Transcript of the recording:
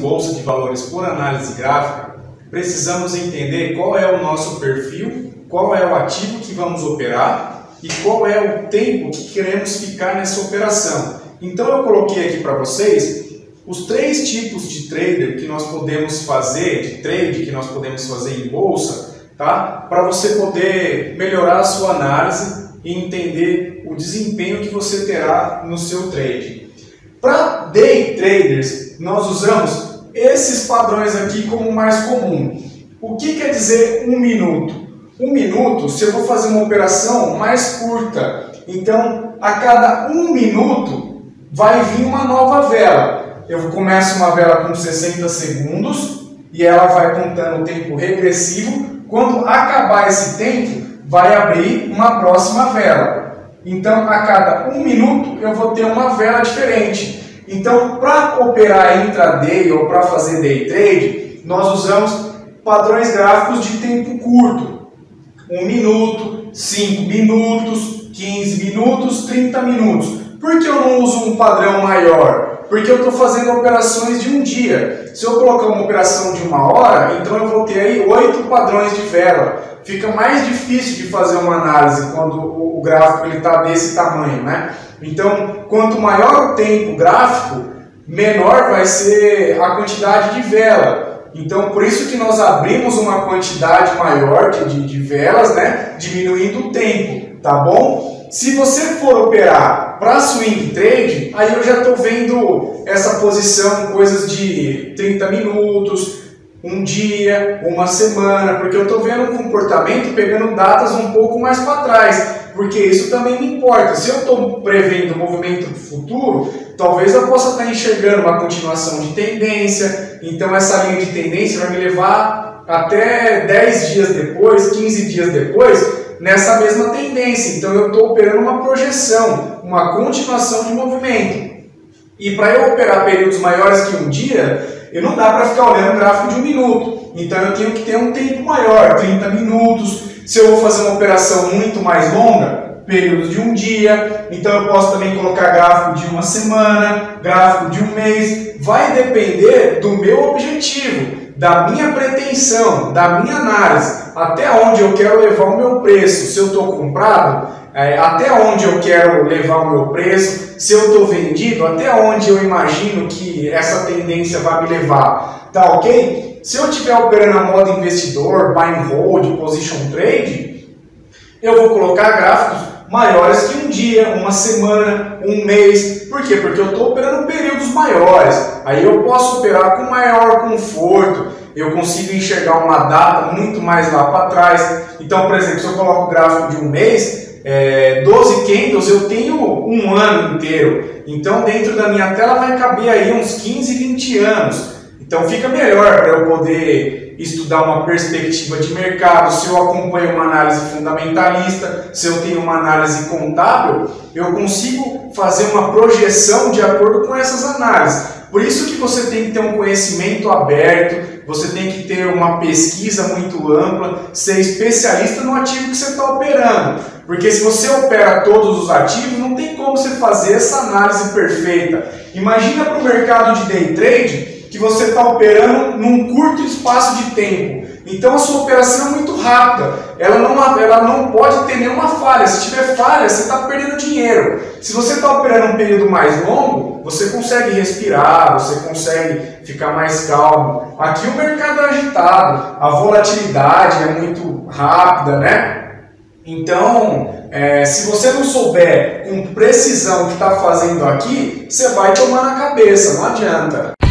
Bolsa de Valores por análise gráfica, precisamos entender qual é o nosso perfil, qual é o ativo que vamos operar e qual é o tempo que queremos ficar nessa operação. Então eu coloquei aqui para vocês os 3 tipos de trader que nós podemos fazer, de trade que nós podemos fazer em bolsa, tá? Para você poder melhorar a sua análise e entender o desempenho que você terá no seu trade. Para day traders, nós usamos esses padrões aqui como mais comum. O que quer dizer 1 minuto? 1 minuto, se eu vou fazer uma operação mais curta, então a cada 1 minuto vai vir uma nova vela. Eu começo uma vela com 60 segundos e ela vai contando o tempo regressivo. Quando acabar esse tempo, vai abrir uma próxima vela. Então, a cada 1 minuto, eu vou ter uma vela diferente. Então, para operar intraday ou para fazer day trade, nós usamos padrões gráficos de tempo curto. 1 minuto, 5 minutos, 15 minutos, 30 minutos. Por que eu não uso um padrão maior? Porque eu estou fazendo operações de um dia. Se eu colocar uma operação de 1 hora, então eu vou ter aí 8 padrões de vela. Fica mais difícil de fazer uma análise quando o gráfico está desse tamanho, né? Então, quanto maior o tempo gráfico, menor vai ser a quantidade de vela. Então, por isso que nós abrimos uma quantidade maior de velas, né? Diminuindo o tempo, tá bom? Se você for operar para swing trade, aí eu já estou vendo essa posição coisas de 30 minutos, um dia, uma semana, porque eu estou vendo um comportamento pegando datas um pouco mais para trás, porque isso também me importa. Se eu estou prevendo o movimento futuro, talvez eu possa estar enxergando uma continuação de tendência, então essa linha de tendência vai me levar até 10 dias depois, 15 dias depois, nessa mesma tendência. Então eu estou operando uma projeção, uma continuação de movimento. E para eu operar períodos maiores que um dia, não dá para ficar olhando um gráfico de 1 minuto. Então eu tenho que ter um tempo maior, 30 minutos. Se eu vou fazer uma operação muito mais longa, períodos de um dia. Então eu posso também colocar gráfico de 1 semana, gráfico de 1 mês. Vai depender do meu objetivo, da minha pretensão, da minha análise, até onde eu quero levar o meu preço. Se eu estou comprado, até onde eu quero levar o meu preço. Se eu estou vendido, até onde eu imagino que essa tendência vai me levar. Tá ok? Se eu estiver operando a modo investidor, buy and hold, position trade, eu vou colocar gráficos maiores que um dia, 1 semana, 1 mês. Por quê? Porque eu estou operando períodos maiores. Aí eu posso operar com maior conforto. Eu consigo enxergar uma data muito mais lá para trás. Então, por exemplo, se eu coloco o gráfico de 1 mês, 12 candles, eu tenho 1 ano inteiro. Então, dentro da minha tela vai caber aí uns 15, 20 anos. Então, fica melhor para eu poder estudar uma perspectiva de mercado. Se eu acompanho uma análise fundamentalista, se eu tenho uma análise contábil, eu consigo fazer uma projeção de acordo com essas análises. Por isso que você tem que ter um conhecimento aberto, você tem que ter uma pesquisa muito ampla, ser especialista no ativo que você está operando. Porque se você opera todos os ativos, não tem como você fazer essa análise perfeita. Imagina para o mercado de day trade que você está operando num curto espaço de tempo. Então a sua operação é muito rápida, ela não pode ter nenhuma falha. Se tiver falha, você está perdendo dinheiro. Se você está operando um período mais longo, você consegue respirar, você consegue ficar mais calmo. Aqui o mercado é agitado, a volatilidade é muito rápida, né? Então, se você não souber com precisão o que está fazendo aqui, você vai tomar na cabeça, não adianta.